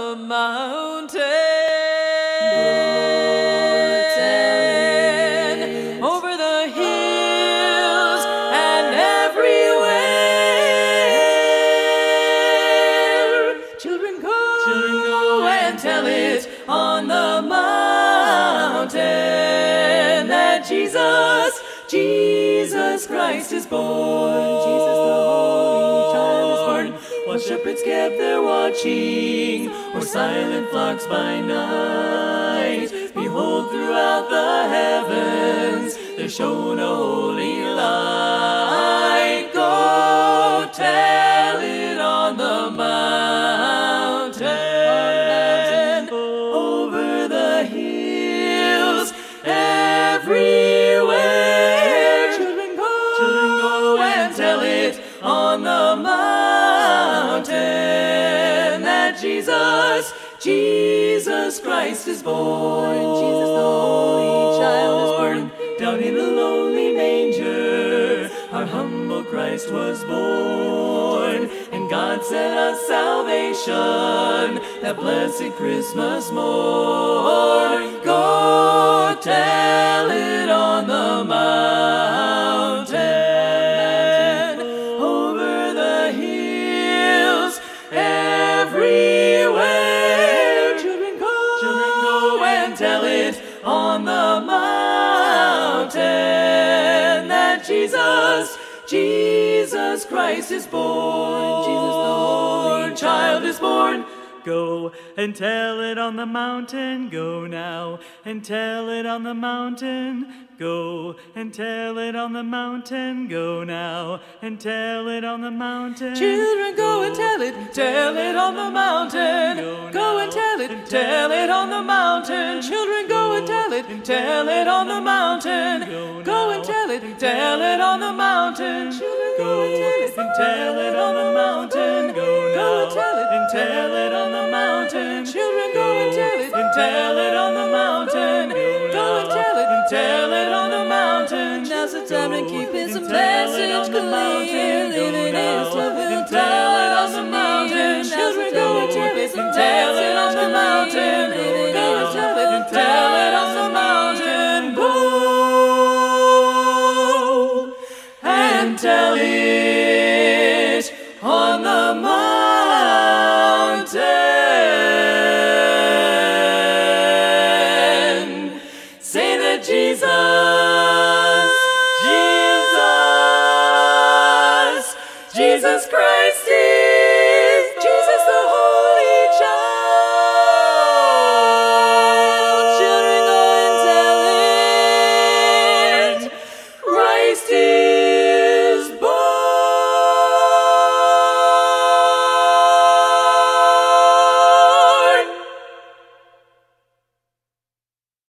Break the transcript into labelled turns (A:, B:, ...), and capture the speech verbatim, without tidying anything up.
A: the mountain, over the hills and everywhere. Children go, Children go and tell it on the mountain that Jesus, Jesus Christ is born. Jesus the Holy Child is born. While shepherds kept their watching, or silent flocks by night, behold, throughout the heavens there shone a holy light. Go tell it on the mountain, over the hills, everywhere. Children go, Children go and tell it on the mountain that Jesus, Jesus Christ is born. Jesus the Holy Child is born. Down in a lonely manger our humble Christ was born, and God sent us salvation that blessed Christmas morn. Go tell it on the mountain, over the hills, everywhere. Children go, Children go and tell it on the mountain that Jesus, Jesus Christ is born. Jesus the Holy Child is born. Go and tell it on the mountain, go now, and tell it on the mountain. Go and tell it on the mountain, go now, and tell it on the mountain. Children, go and tell it, tell it on the mountain. Go and tell it, tell it on the mountain. Children, go and tell it, tell it on the mountain. Go and tell it, tell it on the mountain. Children, go and tell it on the mountain. Go and tell it, and tell it on the mountain. Children, go and tell it, and tell it on the mountain. Go and tell it, and tell it on the mountain. Now's the time to keep this message clear.